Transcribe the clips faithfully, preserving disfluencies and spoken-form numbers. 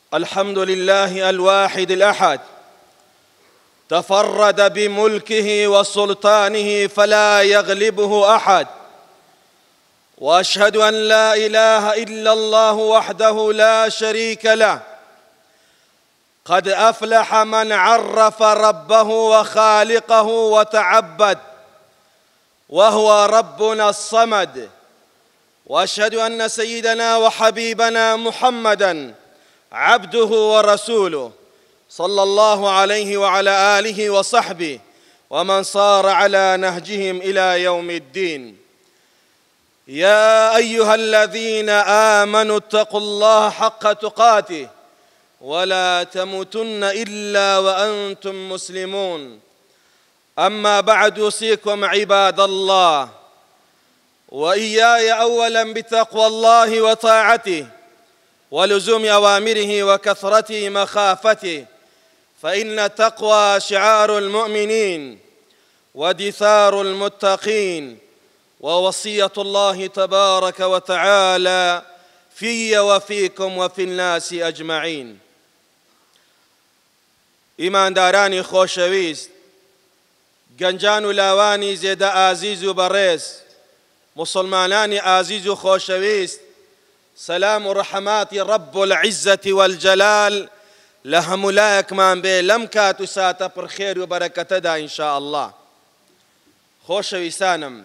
الحمد لله الواحد الأحد، تفرد بملكه وسلطانه فلا يغلبه أحد، وأشهد أن لا إله إلا الله وحده لا شريك له. قد أفلح من عرف ربه وخالقه وتعبد، وهو ربنا الصمد. وأشهد أن سيدنا وحبيبنا محمدًا عبده ورسوله، صلى الله عليه وعلى آله وصحبه ومن صار على نهجهم إلى يوم الدين. يا أيها الذين آمنوا اتقوا الله حق تقاته ولا تموتن إلا وأنتم مسلمون. أما بعد، أوصيكم عباد الله وإياي أولا بتقوى الله وطاعته ولزوم أوامره وكثرة مخافته، فإن التقوى شعار المؤمنين ودثار المتقين، ووصية الله تبارك وتعالى في وفيكم وفي الناس أجمعين. إيمان داراني خوشويست، گەنجان و لاوانی زێدە ئازیز و بەڕێز، مسلمانانی ئازیز و خۆشەویست، سلام و ڕەحەماتی رب العزة والجلال لە هەمولایەکمان بێ لەم کات و ساتە پڕخێر و بەرەکەتەدا ئینشاء الله. خۆشەویستانم،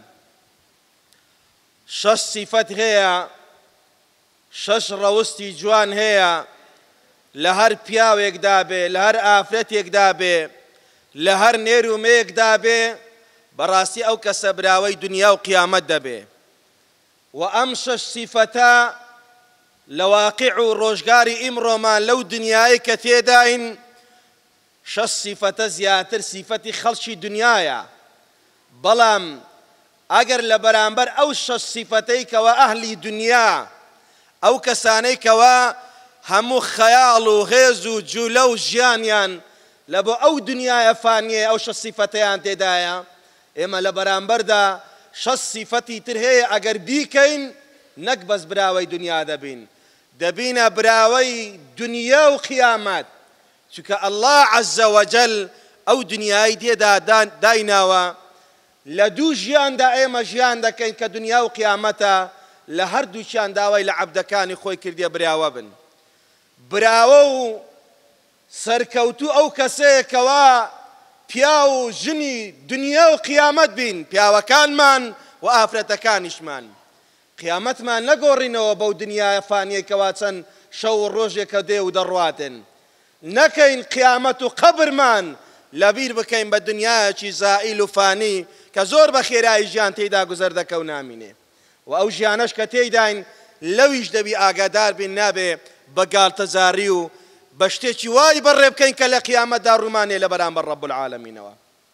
شەش سیفەت هەیە، شەش ڕەوستی جوان هەیە لە هەر پیاوێکدا بێ، لە هەر ئافرەتێکدا بێ، لە هەر نێر و مێیەکدا بێ، بەڕاستی ئەو کەسە براوەی دنیا و قیامەت دەبێ. و ئەم شەش سیفەتە لە واقع و ڕۆژگاری ئیمڕۆمان لەو دنیای کە تێداین، شەش سیفەتە زیاتر سیفەتی خەڵکی دنیایە. بەڵام ئەگەر لە بەرامبەر ئەو شەش سیفەتەی کەوە ئەهلی دنیا، ئەو کەسانەی کەوە هەموو خەیاڵ و هێز و جوولە و ژیانیان لە بۆ ئەو دنیایە فانیە، ئەو شەش سیفەتەیان تێدایە، ئێمە لە بەرامبەردا شەش سیفەتی تر هەیە ئەگەر بیکەین نەک بەس براوەی دنیا دەبین، دەبینە براوەی دنیا و قیامەت، چونکە ئەڵڵا عەزە وەجەل ئەو دنیای تێدا دایناوە لە دوو ژیاندا ئێمە ژیان دەکەین کە دنیا و قیامەتە، لە هەردووچیان داوای لە عەبدەکانی خۆی کردیە براوە بن. براوە و سەرکەوتوو ئەو کەسەیەکەوە پیا و ژنی دنیا و قیامەت بین، پیاوەکانمان و ئافرەتەکانیشمان. قیامەتمان نەگۆڕینەوە بەو دنیای فانیەکەوە چەند شەو و ڕۆژێکە دێ و دەڕواتن، نەکەین قیامەت و قەبرمان لەبیر بکەین بە دنیایەکی زائیل و فانی کە زۆر بە خێرایی ژیان تێیدا گوزەر دەکە و نامینێ. و ئەو ژیانەش کە تێیداین لەویش دەبی ئاگادار بین، نابێ بە گاڵتەزاری و بە شتێکی وای بەڕێ بکەین کە لە قیامەتدا ڕوومانێ لە بەرامبەر ڕەب العالەمینەوە.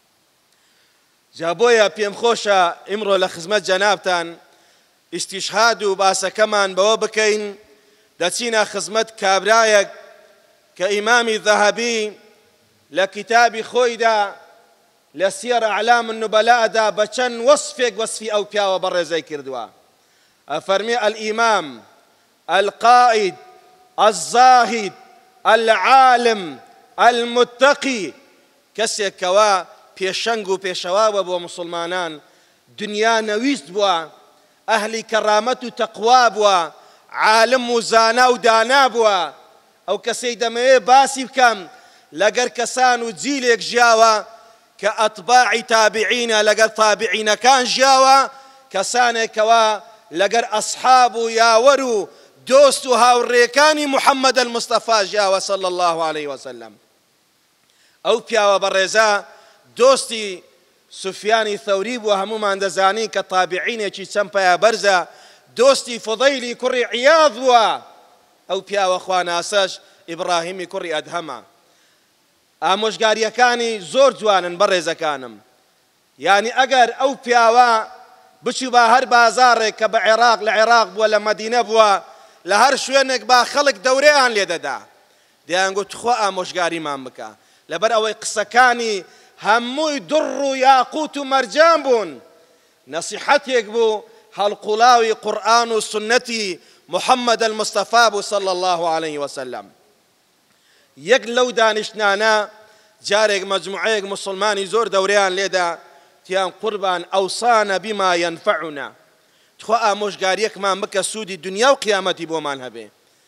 جا بۆیە پێم خۆشە ئیمڕۆ لە خزمەت جەنابتان ئیستیشهاد و باسەکەمان بەوە بکەین، دەچینە خزمەت کابرایەک کە ئیمامی ذەهەبی لە کتابی خۆیدا لە سیەر ئەعلام النوبەلادا بە چەند وەسفێک وەسفی ئەو پیاوە بەڕێزەی کردووە. ئەفەرمێ الئیمام القائد الزاهد العالم المتقي، کەسێک کەوا پێشەنگ و پێشەواوە بۆ مسلمانان، دنیا نەویست بووە، ئەهلی کەرامەت و تەقوا بووە، عالم و زانا و دانا بووە. ئەو کەسەی دەمەوێ باسی بکەم لەگەر کەسان و جیلێک ژیاوە کە ئەتباعی تابعینە، لەگەر تابعینەکان ژیاوە، کەسانێکەوە لەگەر ئەسحاب و یاوەر و دۆست و هاوڕێکانی محەممەد المستەفا ژیاوە صلی الله عليه وسلم. ئەو پیاوە بەڕێزە دۆستی سوفیانی ثەوری بووە، هەمومان دەزانین کە تابعینێکی چەند پەیە بەرزە، دۆستی فوضەیلی کوڕی عیاض بووە. ئەو پیاوە خواناسەش ئیبراهیمی کوڕی ئەدهەمە. ئامۆژگاریەکانی زۆر جوانن بەڕێزەکانم، یعنی ئەگەر ئەو پیاوە بچی با هەر بازارێک کە بە عێراق لە عێراق بووە لە مەدینە بووە، لە هەر شوێنێک با خەڵک دەورەیان لێ دەدا، دەیان گوت خۆ ئامۆژگاریمان بکە، لەبەر ئەوەی قسەکانی هەمووی دڕ و یاقوت و مەرجان بوون، نەسیحەتێک بوو هەڵقوڵاوی قورئان و سنەتی محمد المصطفى صلى الله عليه وسلم. یەک لەو دانیشتانە جارێک مەجموعەیەک مسلمانی زۆر دەورەیان لێدا تیان قوربان ئەوسانە بیما یەنفەعونا تخوا ئامۆژگاریەکمان بکە سوودی دنیا و قیامەتی بۆمان هەبێ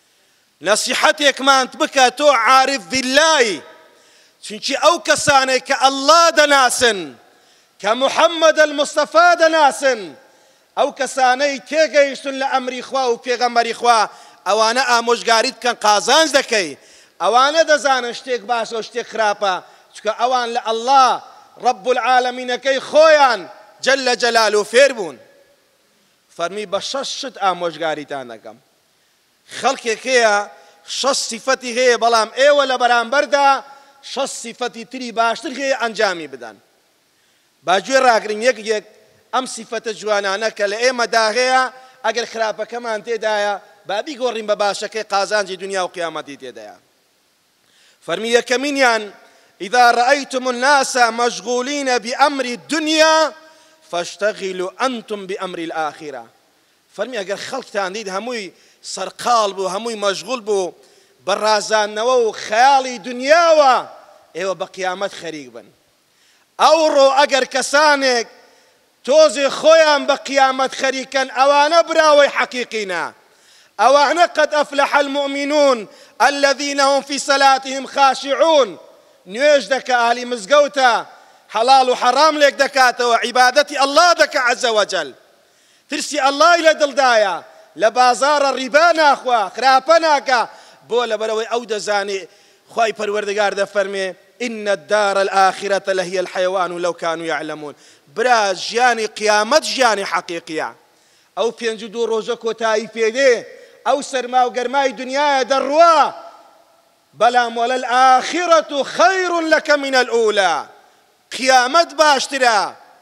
نەسیحەتێکمان بکە تۆ عارف باللای چونکی ئەو کەسانێک کە ئەڵڵا دەناسن کە محەممەد المستەفا دەناسن ئەو کەسانەی تێگەیشتن لە ئەمری خوا و پێغەمبەری خوا ئەوانە ئامۆژگاریت بکەن قازانج دەکەی ئەوانە دەزانن شتێک باشە و شتێک خراپە چونکە ئەوان لە ئەڵڵا رب العالمینەکەی خۆیان جل جلاله فێر بوون فەرمی بە شەش شت ئامۆژگاریتان دەکەم خەڵکێک هەیە شەش سیفەتی هەیە بەڵام ئێوە لە بەرامبەردا شەش سیفەتی تری باشتر هەیە ئەنجامی بدەن باگوێ ڕاگرین یەک یەک ئەم سیفەتە جوانانە کە لە ئێمەدا هەیە ئەگەر خراپەکەمان تێدایە با بیگۆڕین بە باشەکەی قازانجی دنیا و قیامەتی تێدایە فەرمی یەکەمینیان إذا رأيتم الناس مشغولين بأمر الدنيا فاشتغلوا أنتم بأمر الآخرة فەرمی ئەگەر خەڵکتان دیت هەمووی سەرقاڵ بوو هەمووی مەشغوڵ بوو بە ڕازاندنەوە و خەیاڵی دنیاوە ئێوە بە قیامەت خەریک بن ئەوڕۆ ئەگەر کەسانێک تۆزێ خۆیان بە قیامەت خەریکەن ئەوانە براوەی حەقیقینە ئەوانە قەد ئەفلەح المؤمنون الذين هم في صلاتهم خاشعون نوێژ دەکە ئاهلی مزگەوتە حەڵاڵ و حەرام لێک دەکاتەوە عیبادەتی ئەڵڵا دەکە عەزە وەجەل ترسی ئەڵڵای لە دڵدایە لە بازاڕە ڕیبا ناخوا خراپە ناکە بۆ لەبەرەوەی ئەو دەزانێ خوای پەروەردگار دەفەرمێ إن الدار الآخرة لهي الحيوان لو كانوا يعلمون برا ژیانی قیامەت ژیانی حەقیقیە ئەو پێنج و دوو ڕۆژە کۆتایی پێدێ ئەو سەرما و گەرمای دنیایە دەڕوا بەڵام وەلەلئاخرەة خەیڕ لەکە من الأولى قیامەت باشترە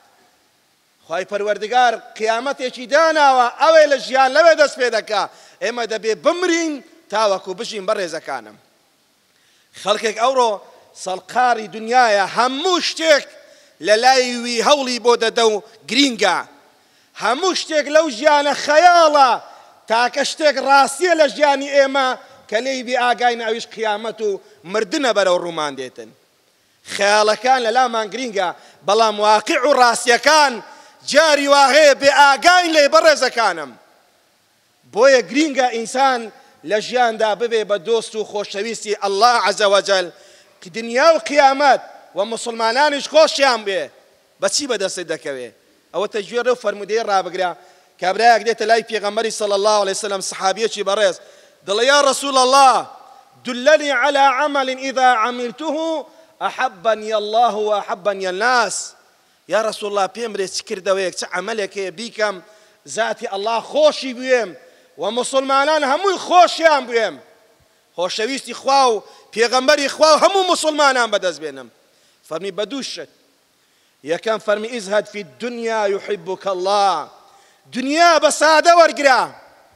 خوای پەروەردگار قیامەتێکی داناوە ئەوێ لە ژیان لەوێ دەست پێ دەکا ئێمە دەبێ بمرین تاوەکو بژین بەڕێزەکانم خەڵکێک ئەوڕۆ سەڵقاری دنیایە هەموو شتێک لە لای وی هەوڵی بۆ دەدە و گرینگە هەموو شتێک لەو ژیانە خەیاڵە تاکە شتێک ڕاستیە لە ژیانی ئێمە کە لێی بێ ئاگای ناویش قیامەت و مردنە بەرەو ڕوومان دێتن خەیاڵەکان لە لامان گرینگە بەڵام واقع و ڕاستیەکان جاری وا هەیە بێ ئاگاین لێ بەڕێزەکانم بۆیە گرینگە ئینسان لە ژیاندا ببێ بە دۆست و خۆشەویستی ئەڵڵا عەزە وەجەل کە دنیا و قیامەت و مسلمانانیش خۆشیان بێ بەچی بەدەستت دەکەوێ ئەوە تەجوێر و فەرمودەیە ڕابگرا کابرایەک دێتە لای پێغەمبەری صلی الله عليه وسلم سەحابیەکی بەڕێز دڵێ یا رسول الله دلني على عمل إذا عملته أحبني الله وأحبني الناس يا رسول الله بيمري سكردويك تعملك بيكم ذاتي الله خوشي بيم ومسلمانان همو خوشيان بيم خوشويستي خواو پیغمبری خواو همو مسلمانان بدز بينم فرمي بدوشت يا كان فرمي ازهد في الدنيا يحبك الله دنيا بسادة ورقرا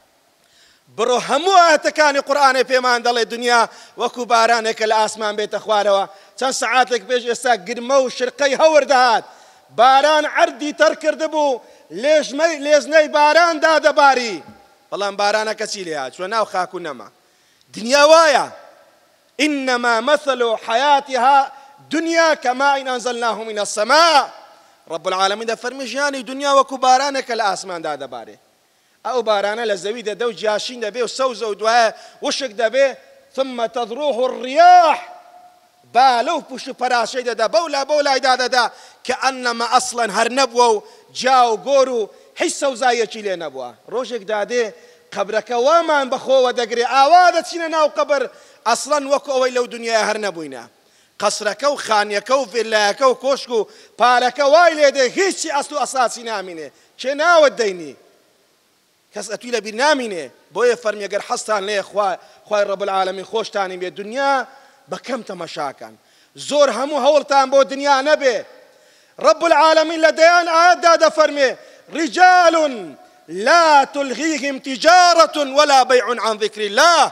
برو همو آتكاني قرآن بيمان دالي دنيا وكو بارانك الآسمان بيت أخواروا چند ساعاتك بيج استا قرمو شرقي هور دهات باران عردي تركر دبو ليش مي ليزني باران دادا باري والله بارانه كسيلي هات شو ناو خاكو نما دنيا وايا إنما مثل حياتها دنيا كما إن أنزلناه من السماء رب العالمين ده فرمي جاني دنيا وكو بارانك الآسمان دادا باري أو بارانا لزوي ده دو جاشين ده بيه وسوزو دوها وشك ده بيه ثم تذروه الرياح بالو بوشو براشي ده ده بولا بولا ده ده ده كأنما أصلا هر نبوو جاو قورو حسو زايا لي نبوا روشك ده ده قبرك وامان بخوة دقري آوادة سينا ناو قبر أصلا وكو أوي لو دنيا هر نبوينا قصرك وخانيك وفلاك وكوشكو بالك وايلي ده هيتشي أصلو أساسي نامينه چه ناو الديني کەس ئەتوی لە بیر نامینێ بۆیە فەرمی ئەگەر حەستان لێ خوای رب العالمین خۆشتانی بێ دنیا بە کەم تەماشاکەن زۆر هەموو هەوڵتان بۆ دنیا نەبێ رب العالمین لە دەیان ئاەتدا دەفەرمێ رجال لا تلهيهم تجارة ولا بيع عن ذكر الله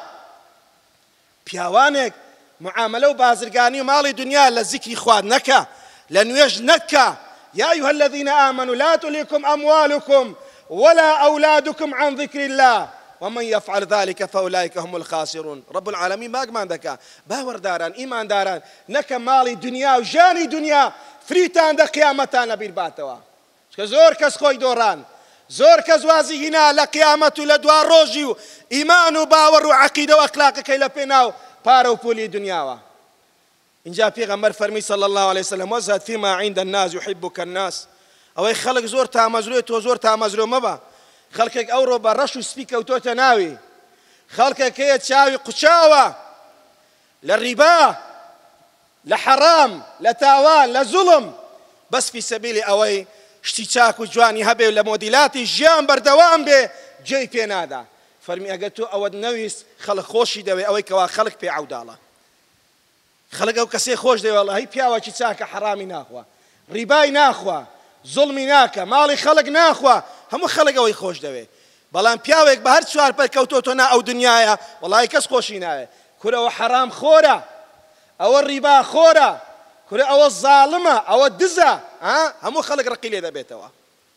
پیاوانێک معاملە و بازرگانی و ماڵی دنیا لە ذیکری خوا نەکە لە نوێژ نەکە يا أيها الذين آمنوا لا تلهكم أموالكم ولا أولادكم عن ذكر الله ومن يفعل ذلك فأولئك هم الخاسرون. رب العالمين ماگمان دەکا باوەڕداران ئیمانداران نەکە ماڵی دنیا و ژانی دنیا فریتان دە قیامەتان لەبیر باتەوە. چکە زۆر کەس خۆی دۆڕان، زۆر کەس وازی هینا لە قیامەت و لە دوا ڕۆژی و ئیمان و باوەڕ و عەقیدە و ئەخلاقەکەی لە پێناو پارە و پولی دنیاوە. اینجا پێغەمبەر فەرمی صلی الله عليه وسلم وزهد فيما عند الناس يحبك الناس. ئەوەی خەڵک زۆر تامەزرۆی تۆ زۆر تامەزرۆ مەبە. خەڵکێک ئەوڕۆ بە ڕەش و سپی کەوتۆتە ناوی، خەڵکێک هەیە چاوی قوچاوە لە ڕیبا، لە حەرام، لە تاوان، لە زوڵم، بەس فی سەبیلی ئەوەی شتی چاک و جوانی هەبێ لە مۆدیلاتی ژیان بەردەوام بێ جێی پێ نادا. فەرمی ئەگەر تۆ ئەوەت نەویست خەڵک خۆشی دەوێ ئەوەی کەوا خەڵک پێ عەوداڵە. خەڵک ئەو کەسێ خۆش دەوێ وەڵڵا هەی پیاوەکی چاکە حەرامی ناخوا، ڕیبای ناخوا، زوڵمی ناکە، ماڵی خەڵک ناخوا، هەموو خەڵک ئەوەی خۆش دەوێ. بەڵام پیاوێک بە هەر چوار پەر کەوتۆتۆ نا ئەو دنیایە وەڵڵای کەس خۆشی ناوێ. کورە ئەوە حەرام خۆرە، ئەوە ڕیبا خۆرە، کورە ئەوە زاڵمە، ئەوە دزە، هەموو خەڵک ڕقی لێ دەبێتەوە.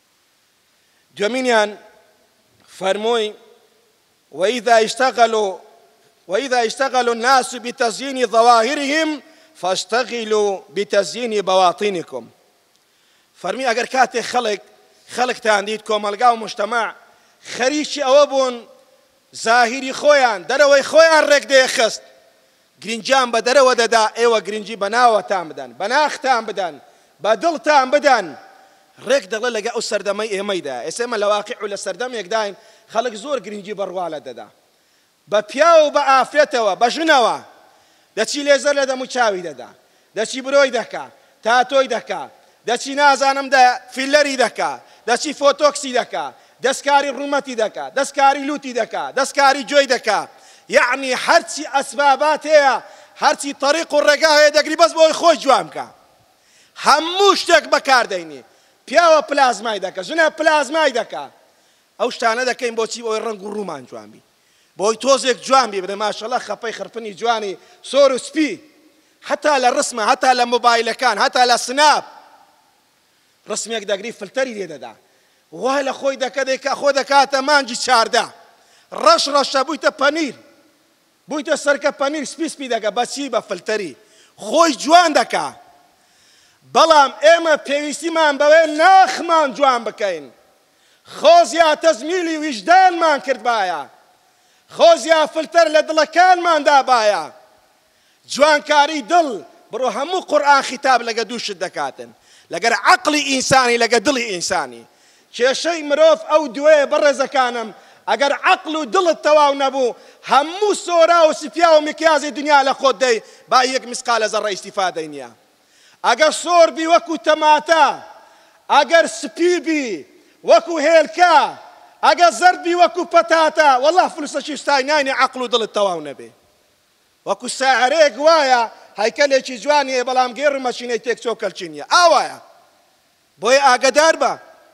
دوێمینیان فەرمووی وإذا اشتغلوا وإذا اشتغلوا الناس بتزيين ظواهرهم فاشتغلوا بتزيين بواطنكم. فەرمی ئەگەر کاتێک خەڵک خەڵکتان دیت کۆمەلگا و مجتەماع خەریکی ئەوە بوون زاهیری خۆیان دەرەوەی خۆیان ڕێک دەیەخست، گرنجیان بە دەرەوە دەدا، ئێوە گرنگی بە ناوەتان بدەن، بە ناختان بدەن، بە دڵتان بدەن، ڕێک دەڵێ لەگە ئەو سەردەمەی ئێمەیدا. ئێستا ئێمە لە واقع و لە سەردەمێکداین خەڵک زۆر گرنگی بەڕوا لە دەدا، بە پیا و بە ئافرەتەوە، بە ژنەوە دەچی لێزەر لە دەم و چاوی دەدا، دەچی برۆی دەکا، تاتۆی دەکا، دەچی نازانم دە فیلەری دەکا، دەچی فۆتۆکسی دەکا، دەستکاری ڕوومەتی دەکا، دەستکاری لوتی دەکا، دەستکاری جۆی دەکا. یعنی هەرچی ئەسبابات هەیە، هەرچی طەریق و ڕێگا هەیە دەگری بەس بۆی خۆی جوان بکە. هەموو شتێک بەکاردەینی. پیاوە پلازمای دەکا، ژنە پلازمای دەکا. ئەو شتانە دەکەین بۆچی؟ بۆی ڕنگ و ڕوومان جوان بی، بۆی تۆزێک جوان بی بێ ماشەڵڵا خەپەی خرپنی جوانی سۆر و سپی، هەتا لە ڕسمە، هەتا لە مۆبایلەکان، هەتا لە سناپ ڕسمێک دەگری فلتەری لێ دەدا، وای لە خۆی دەکە دەیکا خۆ دەکاتە مانجی چاردە، ڕەش ڕەشە بوویتە پەنیر، بوویتە سەرکە پەنیر سپی سپی دەکە. بەچی؟ بە فلتەری خۆی جوان دەکا. بەڵام ئێمە پێویستیمان بەوێ ناخمان جوان بکەین، خۆزیا تەزمیلی ویژدانمان کردبایە، خۆزیا فلتەر لە دڵەکانماندا بایە. جوانکاری دڵ بڕۆ هەموو قورئان خیتاب لەگە دووشت دەکاتن، لەگەر عەقڵی ئینسانی لەگە دڵی ئینسانی. کێشەی مرۆڤ ئەو دوێ بەڕێزەکانم ئەگەر عەقڵ و دڵت تەواو نەبوو هەموو سۆرا و سپیا و مکیازی دنیا لە خۆت دەی با یەک مسقالە زەڕە ئیستیفادەی نییە. ئەگەر سۆر بی وەکو تەماتە، ئەگەر سپی بی وەکو هێلکە، ئەگەر زەرد بی وەکو پەتاتە، وەڵڵا فلوسەشی ستای ناینی عەقڵ و دڵت تەواو نەبێ. وەکو ساعرەیەک وایە هەیکەلێکی جوانیە بەڵام گێڕ مەشینەی تێک چۆ کەلچی نییە. ئاوایە بۆیە ئاگادار بە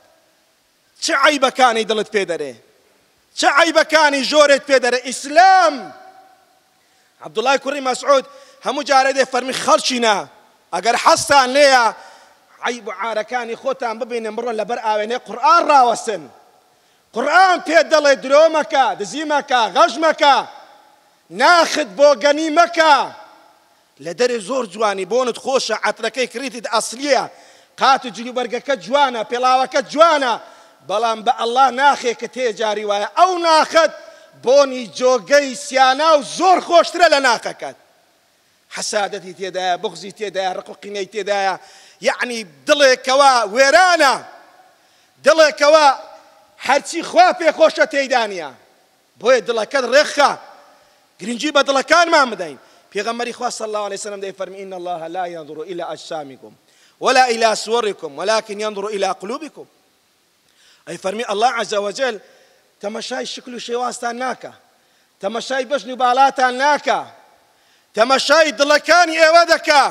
چه عیبەکانی دڵت پێ دەرێ، چه عیبەکانی ژۆرت پێ دەرێ. ئیسلام عەبدوڵای کوڕی مەسعود هەموو جارە دێ فەرمی خەڵچینە ئەگەر حەستان لێیە عیب و عارەکانی خۆتان ببینن بڕۆن لەبەر ئاوێنەی قورئان ڕاوەستن. قورئان پێ دەڵێ درۆ مەکە، دزی مەکە، غەژ مەکە، ناخت بۆ گەنی مەکە. لە دەرێ زۆر جوانی بۆنت خۆشە، عەترەکەی کڕیتت ئەسلیە، قات و جلوبەرگەکە جوانە، پێڵاوەکە جوانە، بەڵام بە ئەڵڵا ناخێ کە تێجاری وایە ئەو ناخت بۆنی جۆگەی سیانا و زۆر خۆشترە لە ناخەکەت. حەسادەتی تێدایە، بغزی تێدایە، ڕق و قینەی تێدایە. یعنی دڵێکەوە وێرانە، دڵێکەوە هەرچی خوا پێخۆشە تێیدا نییە. بۆیە دڵەکەت ڕێخە، گرنگی بە دڵەکانمان بدەین. پێغەمبەری خوا صلی الله عليه وسلم دەیفەرمی إن الله لا ينظر إلى أجسامكم ولا إلى صوركم ولكن ينظر إلى قلوبكم. أي فرمي الله عز وجل تمشاي شكل شێوازتان ناکە، تەمەشای بەشن و باڵاتان ناکە، تەمەشای دڵەکانی ئێوە دەکا.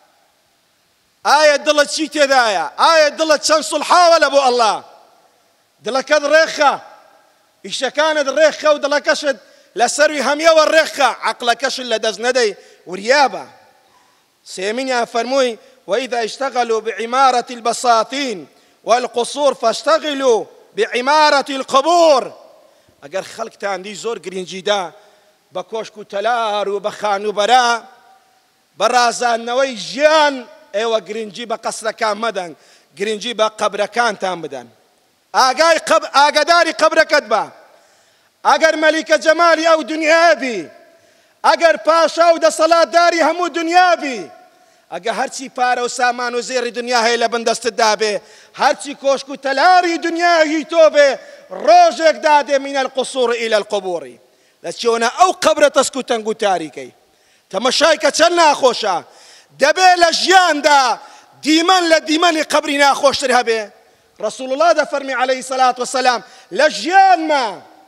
ئایا دڵت چی تێدایە؟ ئایا دڵت چەند سوڵحاوە لە بۆ ئەڵڵا؟ دڵەکەت ڕێخە، ئیشەکانت ڕێخە و دڵەکەشت لەسەروی هەمیەوە ڕێخە، عەقڵەکەشت لە دەست نەدەی وریابە. سێمینیان فەرمووی وإذا اشتغلوا بعمارة البساطين والقصور فاشتغلوا بعمارة القبور. ئەگەر خەڵکتاندی زۆر گرنگیدا بە کۆشک و تەلار و بە خانوبەرە بە ڕازاندنەوەی ژیان ئێوە گرنگی بە قەسرەکان مەدەن، گرنگی بە قەبرەکانتان بدەن. ئاگای ئاگاداری قەبرەکەت بە. ئەگەر مەلیکە جەمالی ئەو دنیابی، ئەگەر پاشا و دەسەڵاتداری هەموو دنیابی، ئەگە هەرچی پارە و سامان و زێڕی دنیا هەیە لە بەندەستتدا بێ، هەرچی کۆشک و تەلاری دنیای تۆ بێ، ڕۆژێک دادێ من القصور إلى القبور. لە چۆنە ئەو قەبرە تەسک و تەنگ و تاریکەی. تەمەشای کە چەند ناخۆشە. دەبێ لە ژیاندا دیمەن لە دیمەنی قەبری ناخۆشتر هەبێ. رسول الله دەفەرمی عەلەیهی سەلات وسەلام لە ژیانما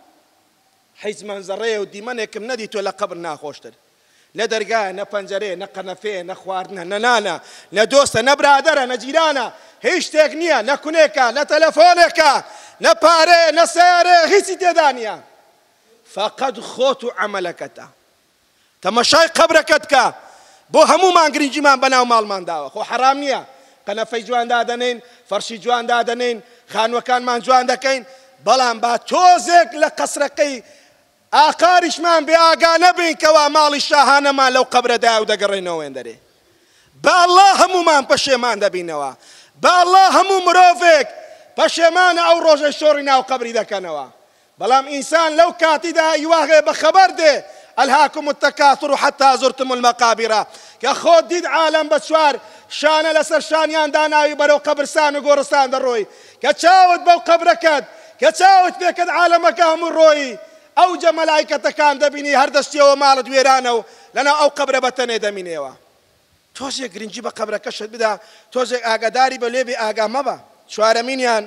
هیچ مەنزەڕەیە و دیمەنێکم نەدیتوە لە قەبر ناخۆشتر. لە دەرگایە نە پەنجەرەیە نە قەنەفەیە نە خواردنە نە نانە نە دۆستە نە برادەرە نە جیرانە هیچ شتێک نییە، نە کونێکە نە تەلەفۆنێکە نە پارەیە نە سیارەیە هیچی تێدا نییە. فەقەد خۆت و عەمەلەکەتە. تەمەشای قەبرەکەت کە بۆ هەموومان گرنگیمان بەناو ماڵمان داوە. خۆ حەرام نییە قەنەفەی جوان دادەنین، فەرشی جوان دادەنین، خانووەکانمان جوان دەکەین، بەڵام با تۆزێک لە قەسرەکەی ئاقاریشمان بێ ئاگا نەبین کەوا ماڵی شاهانەمان لەو قەبرەدایە و دەگەڕێنەوە وێندەرێ. با ئەڵڵا هەموومان پەشێمان دەبینەوە. با ئەڵڵا هەموو مرۆڤێک پەشێمانە ئەو ڕۆژەی شۆڕی ناو قەبری دەکەنەوە. بەڵام ئینسان لەو کاتیدا هیواغێ بەخەبەر دێ ئەلهاکم التەکاثر حتى زرتم المەقابر کە خۆت دید عالەم بە چوار شانە لەسەر شانیان داناوی بەرەو قەبرستان و گۆڕستان دەڕۆی کە چاوت بەو قەبرەکەت کە چاوت پێکەت عالەمەکە هەموو ڕۆیی ئەوجە مەلایکەتەکان دەبینی هەردەستیەوە ماڵت وێرانە و لەناو ئەو قەبرە بەتەنێ دەمینێەوە. تۆزێک گرنگی بە قەبرەکەشت بدا، تۆزێک ئاگاداری بە لێبێ ئاگا مەبە. چوارەمینیان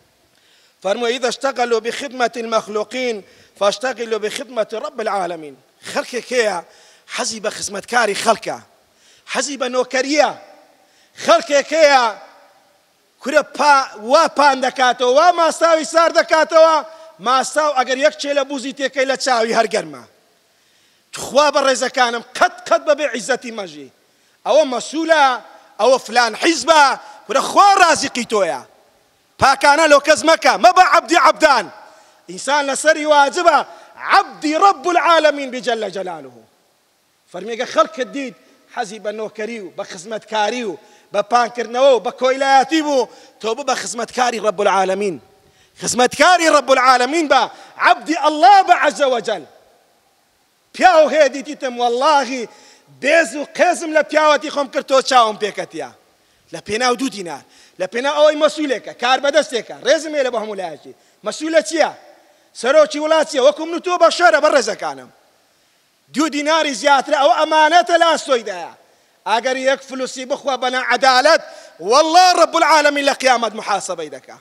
فەرمووی إذا اشتغلوا بخدمة المخلوقين فاشتغلوا بخدمة رب العالمين. خەڵکێک هەیە حەزی بە خزمەتکاری خەڵکە، حەزی بە نۆکەریە. خەڵکێک هەیە کورە وا پان دەکاتەوە، وا ماساوی سار دەکاتەوە، ماساو ئەگەر یەک چێ لە بوزی تێکەی لە چاوی هەرگەرمە. تخوا بە ڕێزەکانم قەت قەت بەبێ عیزەتی مەژی. ئەوە مەسوولە، ئەوە فلان حیزبە، کورە خوا رازقی تۆیە. پاکانە لۆ کەس مەکە، مەبە عەبدی عەبدان. ئینسان لەسەری واجبە عەبدی رب العالمین بجل جلاله. فەرمێگە خەڵکت دید حەزی بە نۆکەری و بە خزمەتکاری و بە پانکردنەوە و بە کۆیلایەتی بوو، تۆ بە خزمەتکاری رب العالمین. خزمەتکاری رب العالمین بە عەبدی ئەڵڵا بە عەزە وەجەل. پیاو هەیە دیتیتم وەڵڵاهی بێز و قێزم لە پیاوەتی خۆم کرد تۆ چاوم پێکەتیە. لە پێناو دوو دینار، لە پێناو ئەوەی مەسوولێکە، کار بەدەستێکە، ڕێزم هەیە لە بە هەموو لایەکی. مەسوولە چییە؟ سەرۆکی وڵات چییە؟ وەکو من و تۆ بە شەرە بە ڕێزەکانم. دوو دیناری زیاترە ئەوە ئەمانەتە لاستۆیدایە. ئەگەر یەک فلوسی بخوا بە نەعەدالەت وەڵڵا رب العالمین لە قیامەت محاسەبەی دەکا.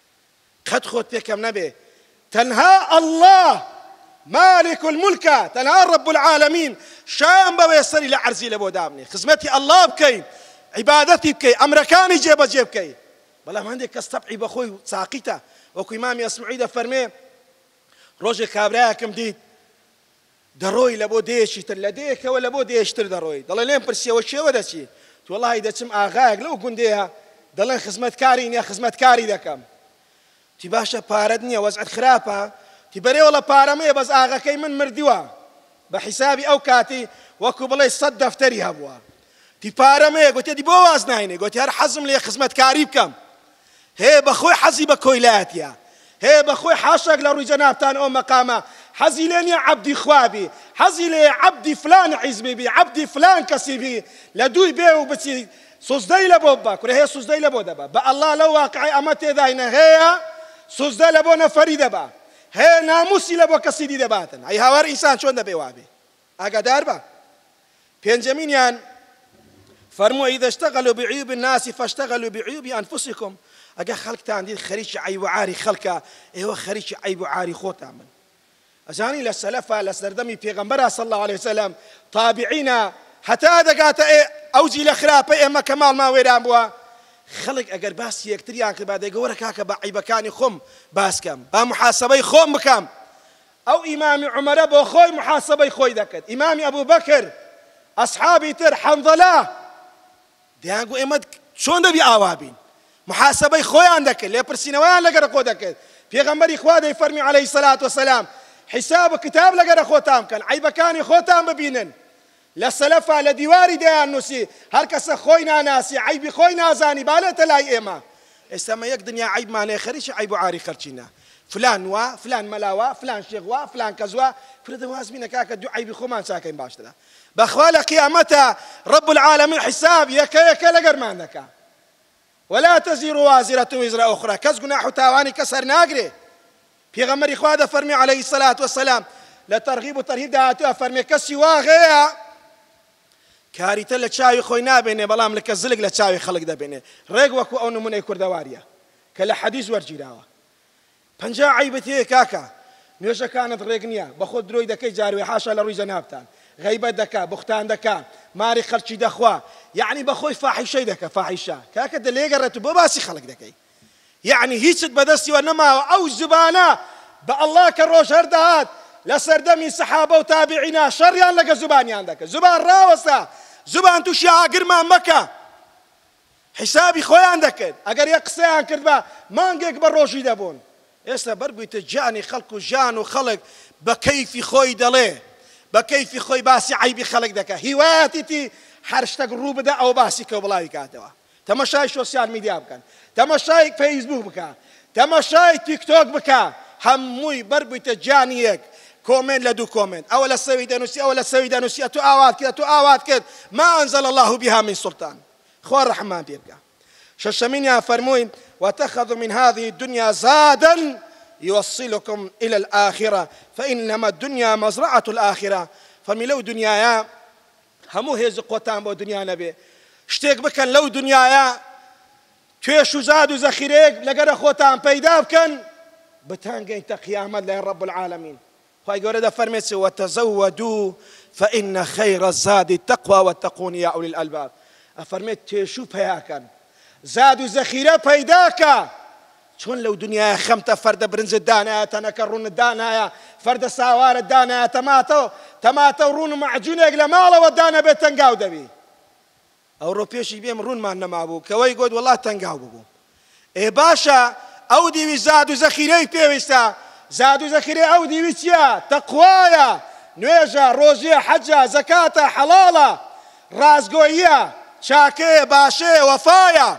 قەت خۆت پێکەم نەبێ. تەنها ئەڵڵا مالك الملكە، تەنها رب العالمین شایان بەوێ سەری لە عەرزی لە بۆ دابنێ. خزمەتی ئەڵڵا بکەین، عیبادەتی بکەی، ئەمرەکانی جێبەجێ بکەی. بەڵام هەندێک کەس تەبعی بەخۆی چاقیتە. وەکو ئیمامی ئەسمعی دەفەرمێ ڕۆژێک کابرایەکم دیت دەڕۆی لە بۆ دێشی تر، لە دێکەوە لە بۆ دێشتر دەڕۆی. دەڵێ لێم پرسیەوە چێوە دەچی؟ وەڵڵاهی دەچم ئاغایەک لەو گوندەیە دەڵێن خزمەتکاری نییە، خزمەتکاری دەکەم. تی باشە پارەت نییە، وەزعت خراپە. تی بەرێوەڵە پارەمەیە بەس ئاغەکەی من مردووە. بە حیسابی ئەو کاتی وەکو بڵێ سەد دەفتەری هەبووە. تی پارەمەیە گوتی بۆ واز ناینێ، گوتی هەر حەزم لێ خزمەتکاری بکەم. هەیە بەخۆی حەزی بە کۆیلایەتیە، هەیە بەخۆی حاشاک لە ڕووی جەنابتان ئەو مەقامە حەزی لێ نییە عەبدی خوابی، حەزی لێ عەبدی فلان حیزبی بی، عەبدی فلان کەسی بی، لە دووی بێ و بچی سوزدەی لە بۆ بە. کورە هەیە سوزدەی لە بۆ دەبە. بە ئەڵڵا لەو واقعی ئەمە تێداینە هەیە سوزدە لە بۆ نەفەری دەبا، هەیە ناموسی لە بۆ کەسی دی دەباتن. ئەی هاوار ئینسان چۆن دەبێ وابێ؟ ئاگادار بە. پێنجەمینیان فەرمووە إذا اشتغلوا بعيوب الناس فاشتغلوا بعيوب أنفسكم. ئەگە خەڵکتان دید خەریکی عیب و عاری خەڵکە، ئێوە خەریکی عیب و عاری خۆتان بن. ئەزانی لە سەلەفە لە سەردەمی پێغەمبەرە صلی الله علیه وسلم تابعینە هەتا دەگاتە ئەوجی لە خراپە ئێمە کە ماڵمان وێران بووە، خەڵک ئەگەر باسی یەکتریان کرد با دەیگە وەرە کاکە بە عیبەکانی خۆم باسکەم، با محاسەبەی خۆم بکەم. ئەو ئیمامی عومەرە بۆ خۆی محاسەبەی خۆی دەکرد. ئیمامی ئەبوو بەکر، ئەسحابی تر، حەنزەلە دەیان گوت ئێمە چۆن دەبی ئاوا بین؟ محاسبەی خۆیان دەکرد، لێپرسینەوەیان لەگەڕ خۆ دەکرد. پێغەمبەری خوا دەیفەرمی عەلەیهی سەلات وەسەلام حیساب و کتاب لەگەرە خۆتان بکەن عیبەکانی خۆتان ببینن لە سەلەفا لە دیواری دەیان نووسی هەر کەسە خۆی ناناسی عیبی خۆی نازانی بالێتە لای ئێمە ئێستا مە یەک دنیا عیبمانەیە خەریکی عیب و عاری خەرچینە فلان وا فلان مەلاوە فلان شێخ وا فلان کەس وا فرە دەواز بینە کاکە دوو عیبی خۆمان چاکەین باشترە بەخوا لە قیامەتە رب العالمین حیساب یەکە یەکە لەگەرمان دەکا ولا تزر وازرة وزر أخرى كز جناح تاواني كسر ناقري پیغمبر خوا ده فرمي عليه الصلاة والسلام لترغيب وترهيب ده فرمي كسي واغيا كاري تل تشاوي خوينا بيني بلام لك الزلق لتشاوي خلق ده بيني ريق وكو أو نموني كردواريا كلا حديث ورجي راوا پنجا عيبتي كاكا نوشا كانت ريقنيا بخود دروي دكي جاروي حاشا لروي جنابتان غيبة دكا بختان دكا ماري خلشي دخوا يعني بخوي فاحشة دكا فاحشة كاكا دليقا رتو بباسي خلق دكي يعني هيتشت بدستي ونما أو زبانا بالله كروش هردهات لسردمي صحابة وتابعينا شريان لك زبان عندك زبان راوسا زبان توشي عاقر ما مكة حسابي خوي عندك اگر يقصيان كردبا مانجيك بروشي دابون اسا بربي تجاني خلق جان وخلق بكيف خوي دليه بكيف خوي باسي عيبي خلق دكا هواياتي حرشتك الروب دا او باسي كوبلاي كاتوا تماشاي سوشيال ميديا بكن تماشاي فيسبوك بكا تماشاي تيك توك بكا هموي بربي تجانيك كومنت لدو كومنت أولا السوي دانوسي أولا السوي دانوسي أتو آوات كده أتو آوات كده ما أنزل الله بها من سلطان خوار الرحمن بيبقى ششمين يا فرموين واتخذوا من هذه الدنيا زادا يوصلكم إلى الآخرة فإنما الدنيا مزرعة الآخرة فمن لو دنيا يا همو هيز قوتان بو دنيا نبي شتيك بكن لو دنيا يا تويشو زادو زخيريك لقرا خوتان بيدا بكن بتانقين تقيامة لين رب العالمين فايقول فرميت وتزودوا فإن خير الزاد التقوى واتقون يا أولي الألباب أفرميت تيشو بياكن زادو زخيرة بيداكا شون لو دنيا خمتة فرد برنز الدانا تنكرون الدانا فرد ساوار الدانا تماتو تماتو رون معجونة لمالا ودانا بيتنقاو دبي أوروبيشي بيم رون ما نمابو كوي يقول والله تنقاو ببو إيه باشا أودي وزادو زخيرة بيوستا زادو زخيرة أودي ويسيا تقوايا نويجا روزيا حجة زكاة حلالة رازقوية شاكي باشي وفايا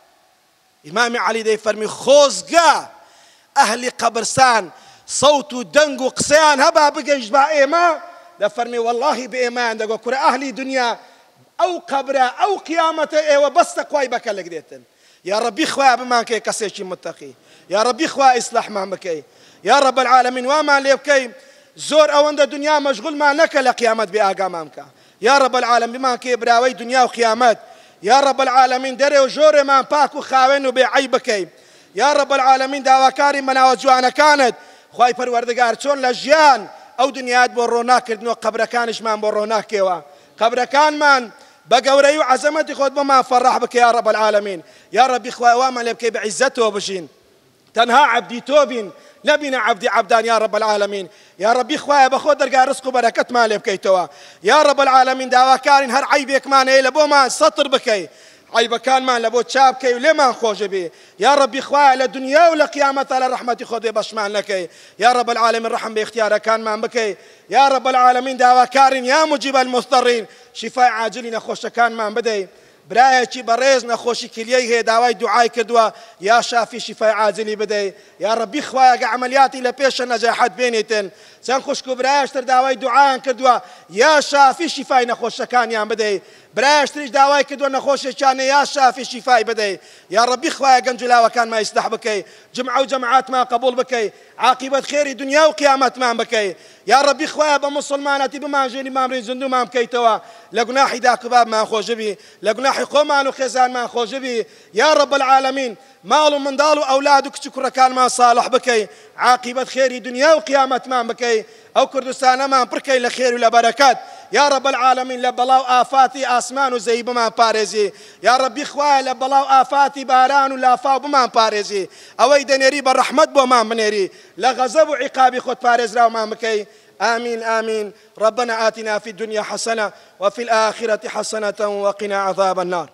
إمام علي دي فرمي خوزقا أهل قبرسان صوت دنق قسيان هبا بقيش با إيما دا فرمي والله بإيمان دا قرأ أهلي دنيا أو قبرة أو قيامة إيوة بس تقواي بك لك ديتن يا ربي إخوة بمانك كسيشي متقي يا ربي إخوة إصلاح ما بكي يا رب العالمين وما ليبكي زور أو عند دنيا مشغول ما لك لقيامة بآقا مامك يا رب العالمين بمانك براوي دنيا وقيامات يا رب العالمين دري وجوري ما باك وخاوين وبيعيبكي يا رب العالمين داواكاري منا وجوانا كانت خواي پروردگار چون لجيان او دنيات بورونا كردنو قبر كانش من بورونا كيوا قبر كان من بقوري وعزمتي خود بما فرح بك يا رب العالمين يا رب اخوة واما لبكي بعزته وبشين تنها عبدي توبين نبينا عبدي عبدان يا رب العالمين يا ربي خويا بخود درجة رزق وبركة ما لبكي توا يا رب العالمين داواكارين هر عيبك ما نيل بو ما سطر بكي عيب كان ما لبو تشابكي ولما خوش بي يا ربي خويا للدنيا ولقيامة على رحمة خذ بشمان لك يا رب العالمين رحم باختيارك كان ما بكي يا رب العالمين داواكارين يا مجيب المضطرين شفاء عاجل نخوش كان ما بدي برايتي بريز نخوشي كليه داواي دعاي كدوا يا شافي شفاء عاجلي بدي يا ربي خوايا عملياتي لبيش النجاحات بينيتن سنخشكو برايش تر داواي دعاء كدوا يا شافي شفاء نخوش كان يا بدي برايش تريش داواي كدوا نخوش كان يا شافي شفاء بدي يا ربي خوايا جنجلا وكان ما يستح بكي جمعة وجمعات ما قبول بكي عاقبة خير دنيا وقيامات ما بكي يا ربي خوايا بمسلماناتي بما جيني ما مريد زندو ما بكي توا لقناحي دا كباب ما خوش بي لقناحي قومان وخزان ما خوش بي يا رب العالمين مال من دالو أولادك شكر كان ما صالح بكي عاقبة خير دنيا وقيامة ما بكي أو كردستان ما بركي لخير ولبركات يا رب العالمين لبلاو آفاتي آسمان وزي بما بارزي يا ربي خوايا لبلاو آفاتي باران ولافاو بما بارزي أوي دنيري بالرحمة بما منيري لغزب وعقابي خد بارز راو ما مكي آمين آمين ربنا آتنا في الدنيا حسنة وفي الآخرة حسنة وقنا عذاب النار.